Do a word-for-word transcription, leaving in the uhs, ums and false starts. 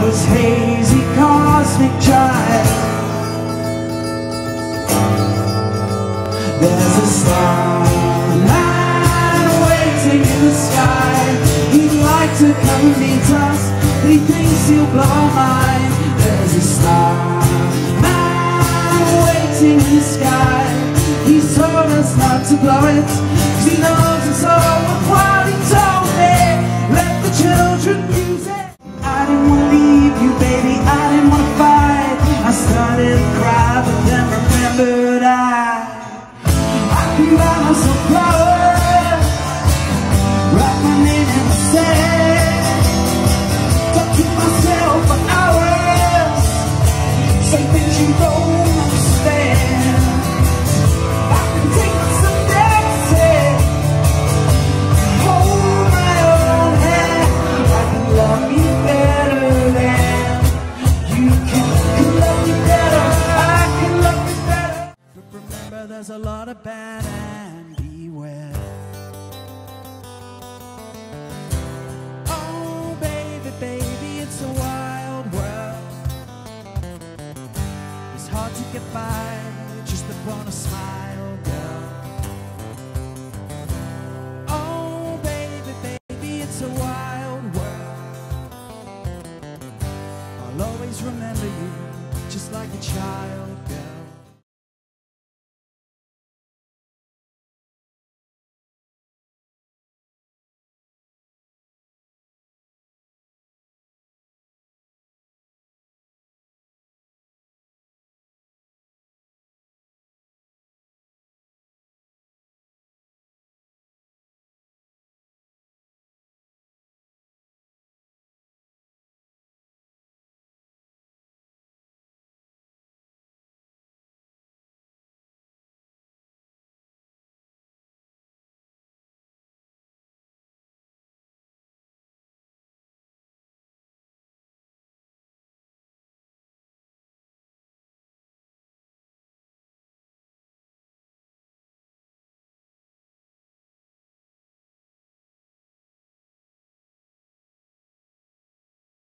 was hazy cosmic jive. There's a starman waiting in the sky. He'd like to come and meet us, but he thinks he'll blow our mind. There's a starman waiting in the sky. He's told us not to blow it, 'cause he knows it's overqualified. He told me, let the children use it. I didn't want to leave you, baby, I didn't want to fight. I started to cry, but then remembered I I can buy myself flowers, write my name in the sand, talk to myself for hours, say things you don't understand. I can take some dancing, hold my own hand. I can love you better than you can, can love me better. I can love you better. But remember, there's a lot of bad and beware. Oh baby, baby, it's a wild world. It's hard to get by just upon a smile, girl. Oh baby, baby, it's a wild world. I'll always remember you just like a child.